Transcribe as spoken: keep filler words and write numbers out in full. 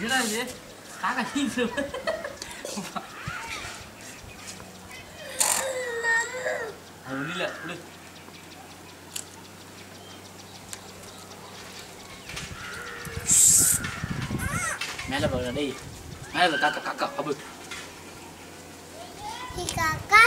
என்னது காக்கா நீங்க அது இல்ல விடு மேல போடா டேய் மேல காக்கா காக்கா அபு காக்கா